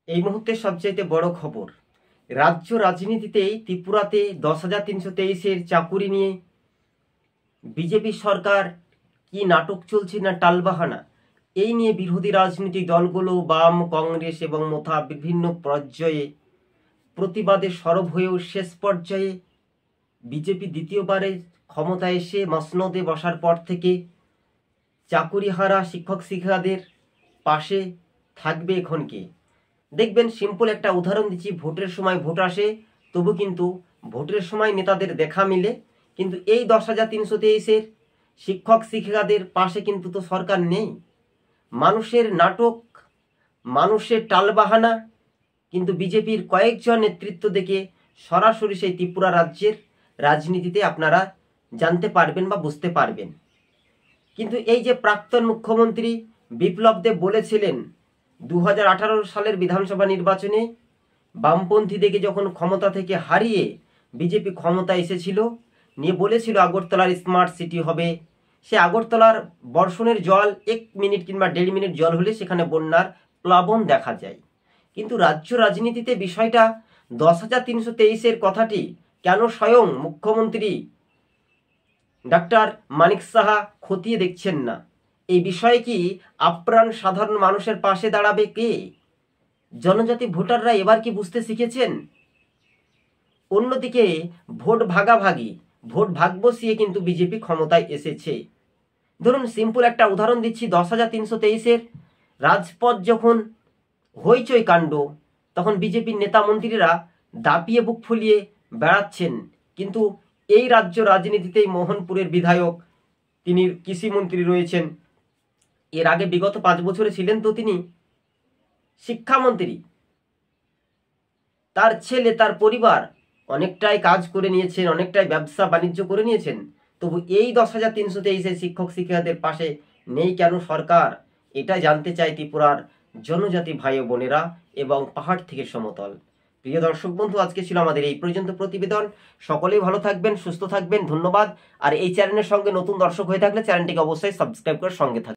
এই মুহূর্তে সবচাইতে বড় খবর, রাজ্য রাজনীতিতেই ত্রিপুরাতে 10,323-এর চাকুরি নিয়ে বিজেপি সরকার কি নাটক চলছে না টালবাহানা, এই নিয়ে বিরোধী রাজনৈতিক দলগুলো বাম, কংগ্রেস এবং মোথা বিভিন্ন পর্যায়ে প্রতিবাদে সরব হয়েও শেষ পর্যায়ে বিজেপি দ্বিতীয়বারে ক্ষমতায় এসে মসনদে বসার পর থেকে চাকুরিহারা শিক্ষক শিক্ষিকাদের পাশে থাকবে এখন কে? দেখবেন, সিম্পল একটা উদাহরণ দিচ্ছি, ভোটের সময় ভোট আসে, তবু কিন্তু ভোটের সময় নেতাদের দেখা মিলে, কিন্তু এই 10,323-এর শিক্ষক শিক্ষিকাদের পাশে কিন্তু তো সরকার নেই। মানুষের নাটক, মানুষের টালবাহানা কিন্তু বিজেপির কয়েকজন নেতৃত্ব দেখে সরাসরি সেই ত্রিপুরা রাজ্যের রাজনীতিতে আপনারা জানতে পারবেন বা বুঝতে পারবেন। কিন্তু এই যে প্রাক্তন মুখ্যমন্ত্রী বিপ্লব দেব বলেছিলেন 2018 সালের বিধানসভা নির্বাচনে বামপন্থীদেরকে যখন ক্ষমতা থেকে হারিয়ে বিজেপি ক্ষমতা এসেছিল, নিয়ে বলেছিল আগরতলার স্মার্ট সিটি হবে, সে আগরতলার বর্ষণের জল 1 মিনিট কিংবা 1.5 মিনিট জল হলে সেখানে বন্যার প্লাবন দেখা যায়। কিন্তু রাজ্য রাজনীতিতে বিষয়টা 10,323-এর কথাটি কেন স্বয়ং মুখ্যমন্ত্রী ডাক্তার মানিক সাহা খতিয়ে দেখছেন না? এই বিষয়ে কি আপ্রাণ সাধারণ মানুষের পাশে দাঁড়াবে কে? জনজাতি ভোটাররা এবার কি বুঝতে শিখেছেন? অন্যদিকে ভোট ভাগাভাগি, ভোট ভাগ বসিয়ে কিন্তু বিজেপি ক্ষমতায় এসেছে। ধরুন, সিম্পল একটা উদাহরণ দিচ্ছি, 10,323-এর রাজপথ যখন হইচই কাণ্ড, তখন বিজেপির নেতা মন্ত্রীরা দাপিয়ে বুক ফুলিয়ে বেড়াচ্ছেন, কিন্তু এই রাজ্য রাজনীতিতেই মোহনপুরের বিধায়ক, তিনি কৃষিমন্ত্রী রয়েছেন, এর আগে বিগত 5 বছরে ছিলেন তো তিনি শিক্ষামন্ত্রী, তার ছেলে তার পরিবার অনেকটাই কাজ করে নিয়েছেন, অনেকটাই ব্যবসা বাণিজ্য করে নিয়েছেন, তবু এই 10,323-এর শিক্ষক শিক্ষিকাদের পাশে নেই কেন সরকার? এটা জানতে চাই ত্রিপুরার জনজাতি ভাই ও বোনেরা এবং পাহাড় থেকে সমতল। প্রিয় দর্শক বন্ধু, আজকে ছিল আমাদের এই পর্যন্ত প্রতিবেদন। সকলেই ভালো থাকবেন, সুস্থ থাকবেন, ধন্যবাদ। আর এই চ্যানেলের সঙ্গে নতুন দর্শক হয়ে থাকলে চ্যানেলটিকে অবশ্যই সাবস্ক্রাইব করে সঙ্গে থাকবেন।